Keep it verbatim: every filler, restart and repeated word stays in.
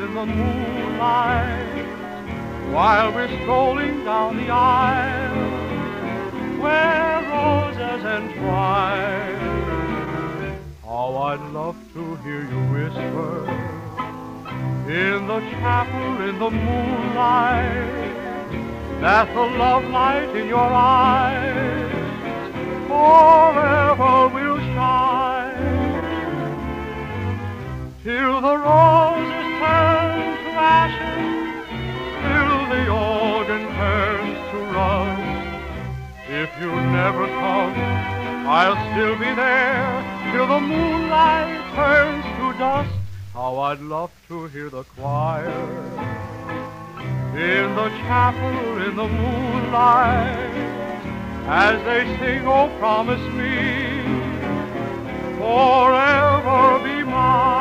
in the moonlight, while we're strolling down the aisle, where roses entwine. How I'd love to hear you whisper in the chapel in the moonlight, that the love light in your eyes forever will shine, till the roses turn to ashes, till the organ turns to rust. If you never come, I'll still be there, till the moonlight turns to dust. How I'd love to hear the choir in the chapel in the moonlight, as they sing, oh, promise me, forever be mine.